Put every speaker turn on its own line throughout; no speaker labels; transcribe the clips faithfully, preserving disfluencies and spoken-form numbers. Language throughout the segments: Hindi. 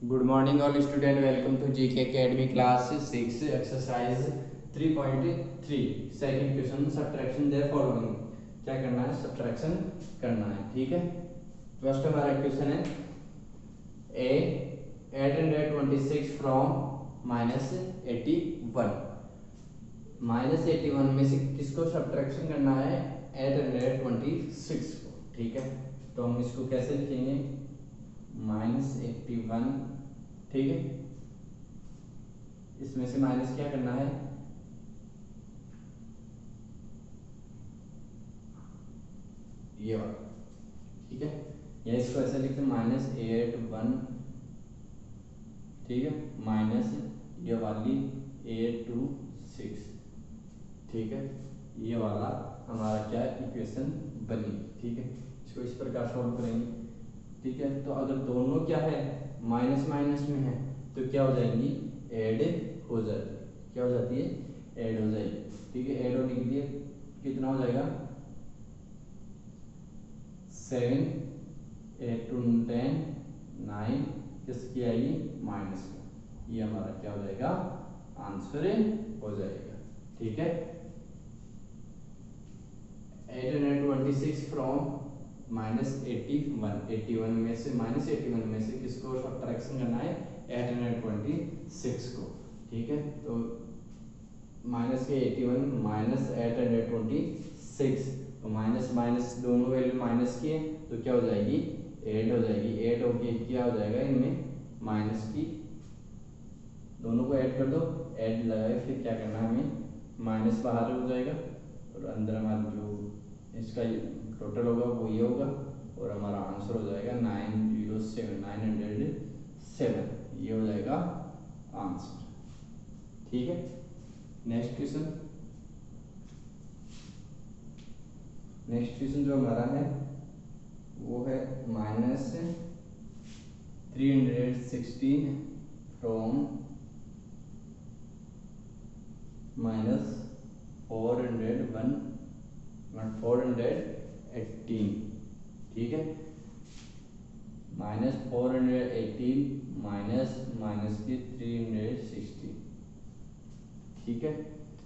Good morning all student, welcome to G K Academy class six exercise three point three second question subtraction the following। क्या करना है? subtraction करना है। ठीक है, फर्स्ट हमारा क्वेश्चन है a eight hundred twenty-six from minus eighty-one। Minus eighty one में से किसको सब्ट्रैक्शन करना है? एट हंड्रेड ट्वेंटी सिक्स को। ठीक है, तो हम इसको कैसे लिखेंगे? Minus eighty one. ठीक है, इसमें से माइनस क्या करना है? ये वाला। ठीक है, या इसको ऐसे लिखते माइनस एट वन। ठीक है, माइनस ये वाली एट टू सिक्स। ठीक है, ये वाला हमारा क्या इक्वेशन बनी। ठीक है, इसको इस प्रकार सॉल्व करेंगे। ठीक है, तो अगर दोनों क्या है माइनस माइनस में है तो क्या हो जाएंगी? ऐड हो जाती है। क्या हो जाती है? ऐड हो जाएगी। ठीक है, ऐड होने के लिए कितना हो जाएगा? Seven eight two ten nine किसकी आएगी? माइनस का। ये हमारा क्या हो जाएगा? आंसर हो जाएगा। ठीक है, eight hundred twenty six from minus eighty one. Eighty one में से माइनस एट्टी वन में से किसको सब्ट्रैक्शन करना है? एट हंड्रेड ट्वेंटी सिक्स को। ठीक है, तो माइनस के eighty one minus eight hundred twenty six, तो माइनस माइनस दोनों वैल्यू माइनस की है तो क्या हो जाएगी? ऐड हो जाएगी। ऐड होके क्या हो जाएगा? इनमें माइनस की दोनों को ऐड कर दो। ऐड लगाए फिर क्या करना है हमें? माइनस बाहर हो जाएगा और अंदर हमारा जो इसका टोटल होगा वो ये होगा और हमारा आंसर हो जाएगा nine zero seven nine hundred seven. ये हो जाएगा आंसर। ठीक है, नेक्स्ट क्वेश्चन। नेक्स्ट क्वेश्चन जो हमारा है वो है minus three hundred sixteen from minus four hundred one four hundred eighteen. ठीक है, minus four hundred eighteen minus minus की थ्री हंड्रेड सिक्सटीन। ठीक है,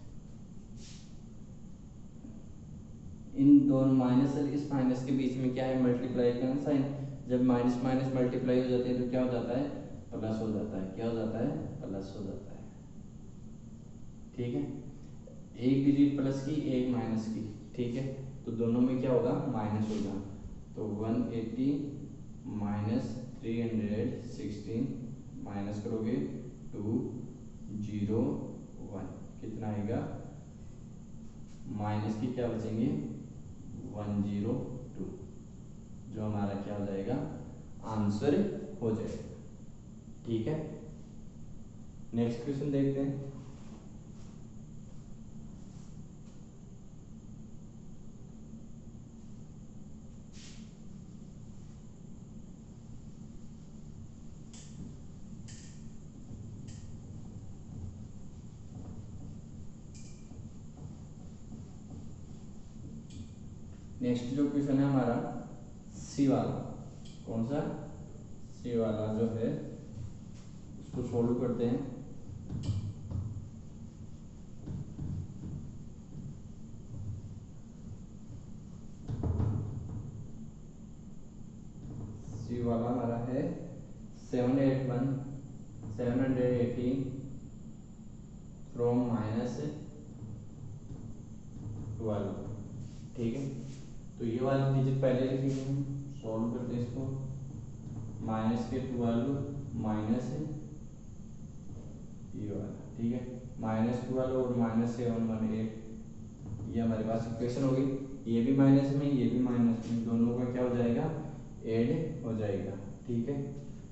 इन दोनों माइनस और इस माइनस के बीच में क्या है? मल्टीप्लाई का साइन। जब माइनस माइनस मल्टीप्लाई हो जाती है तो क्या हो जाता है? प्लस हो जाता है। क्या हो जाता है? प्लस हो जाता है। ठीक है, एक डिजिट प्लस की एक माइनस की। ठीक है, तो दोनों में क्या होगा? माइनस होगा। तो one eighty minus three hundred sixteen minus करोगे टू जीरो वन, कितना आएगा? माइनस की क्या बचेंगे? वन जीरो टू, जो हमारा क्या हो जाएगा? आंसर हो जाएगा। ठीक है, नेक्स्ट क्वेश्चन देखते हैं। नेक्स्ट जो क्वेश्चन है हमारा सी वाला। कौन सा? सी वाला जो है उसको सोल्व करते हैं। सी वाला हमारा है seven eight one seven hundred eighteen from minus twelve. ठीक है, तो ये वाली डिजिट पहले लिखेंगे हम। सॉल्व करते हैं इसको। माइनस के ट्वेल्व माइनस ये वाला। ठीक है, माइनस ट्वेल्व और माइनस सेवन वन एट, ये हमारे पास इक्वेशन होगी। ये भी माइनस में ये भी माइनस में, दोनों का क्या हो जाएगा? ऐड हो जाएगा। ठीक है,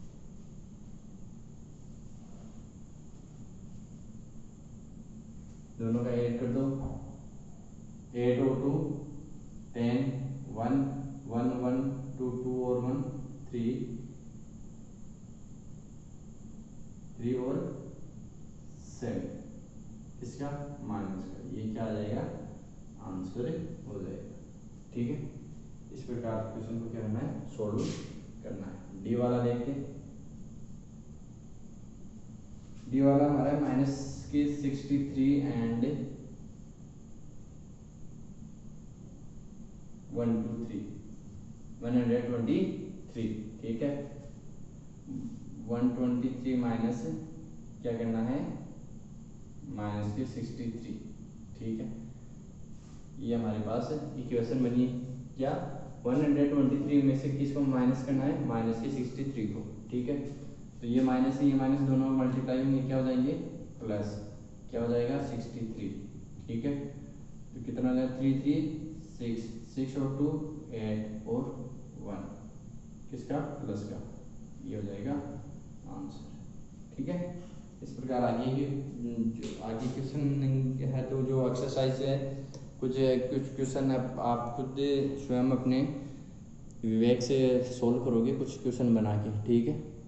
दोनों का ऐड कर दो। एट और two ten one one one two two और वन थ्री थ्री और सेवन, किसका? माइनस का। ये क्या आ जाएगा? आंसर हो जाएगा। ठीक है, इस प्रकार क्वेश्चन को क्या करना है? सोल्व करना है। डी वाला देखते हैं। डी वाला हमारा है माइनस के sixty three and one two three one hundred twenty three. ठीक है, वन ट्वेंटी थ्री माइनस क्या करना है, माइनस के सिक्सटी थ्री। ठीक है, ये हमारे पास इक्वेशन बनी। क्या वन हंड्रेड ट्वेंटी थ्री में से किसको माइनस करना है, माइनस के सिक्सटी थ्री को। ठीक है, तो ये माइनस ये माइनस दोनों में मल्टीप्लाई होंगे, क्या हो जाएंगे प्लस, क्या हो जाएगा सिक्सटी थ्री। ठीक है, तो कितना हो जाएगा, थ्री थ्री सिक्स, सिक्स और टू एट और वन, किसका प्लस का, ये हो जाएगा आंसर। ठीक है, इस प्रकार आगे की जो आगे क्वेश्चन है तो जो एक्सरसाइज है कुछ कुछ क्वेश्चन आप, आप खुद स्वयं अपने विवेक से सोल्व करोगे कुछ क्वेश्चन बना के। ठीक है।